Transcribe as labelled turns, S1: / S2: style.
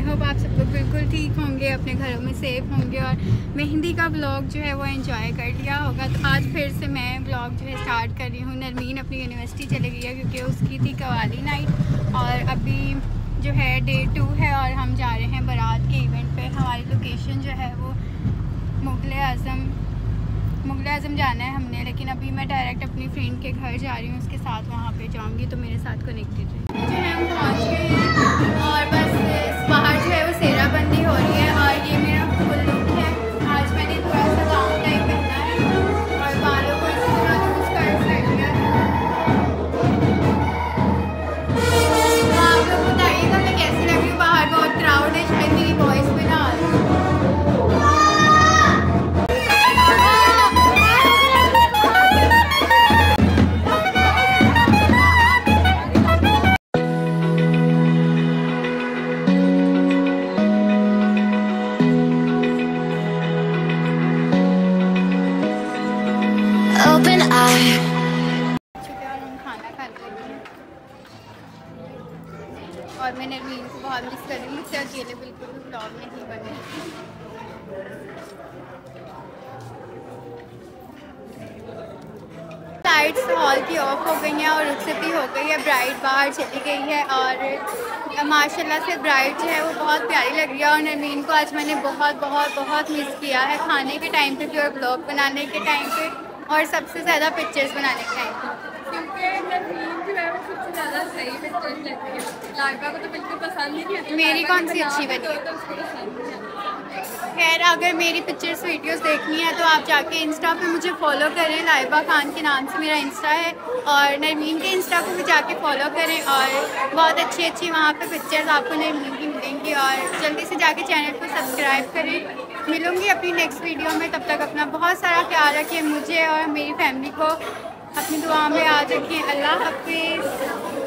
S1: Hope आप सब लोग बिल्कुल ठीक होंगे, अपने घरों में सेफ होंगे और मेहंदी का ब्लॉग जो है वो एंजॉय कर लिया होगा। तो आज फिर से मैं ब्लॉग जो है स्टार्ट कर रही हूँ। नरमीन अपनी यूनिवर्सिटी चली गई है क्योंकि उसकी थी कवाली नाइट और अभी जो है डे 2 है और हम जा रहे हैं बारात के इवेंट पे। हमारी लोकेशन जो है वो मुग़ल आज़म जाना है हमने, लेकिन अभी मैं डायरेक्ट अपनी फ्रेंड के घर जा रही हूँ, उसके साथ वहाँ पे जाऊँगी। तो मेरे साथ कनेक्टेड रहिए। जो है हम पहुँच गए हैं और बस बाहर जो है वो सेहराबंदी हो रही है और ये मेरा फुल लुक है। आज मैंने थोड़ा सा गाउन टाइप पहना है और बालों को इसी तरह यूज़ कर लिया। तो आप लोग बताइएगा मैं कैसी लग रही हूँ। बाहर बहुत क्राउड है, शायद मेरी वॉइस में ना आ रही।
S2: Open eye.
S1: खाना खा रही हूँ और मैं नरमीन को बहुत मिस कर रही हूँ। मुझसे अकेले बिल्कुल भी ब्लॉग नहीं बने। लाइट्स हॉल की ऑफ हो गई हैं और रुखसती हो गई है। ब्राइड बाहर चली गई है और माशाल्लाह से ब्राइड जो है वो बहुत प्यारी लग रही है। और नरमीन को आज मैंने बहुत मिस किया है, खाने के टाइम पे भी और ब्लॉग बनाने के टाइम पे और सबसे ज़्यादा पिक्चर्स बनाने के टाइम पे,
S3: क्योंकि नरमीन जो है वो सबसे ज़्यादा सही पिक्चर्स लेती है। लाइबा को तो बिल्कुल पसंद नहीं है,
S1: मेरी कौन सी अच्छी बनी है।
S3: तो उसको पसंद नहीं है।
S1: खैर अगर मेरी पिक्चर्स वीडियोस देखनी है तो आप जाके इंस्टा पे मुझे फॉलो करें। लाइबा खान के नाम से मेरा इंस्टा है और नरमीन के इंस्टा को भी जाके फॉलो करें और बहुत अच्छी वहाँ पे पिक्चर्स आपको नरमीन की मिलेंगी। और जल्दी से जाके चैनल को सब्सक्राइब करें। मिलूँगी अपनी नेक्स्ट वीडियो में, तब तक अपना बहुत सारा ख्याल रखें। मुझे और मेरी फैमिली को अपनी दुआ में याद रखें। अल्लाह हाफिज़।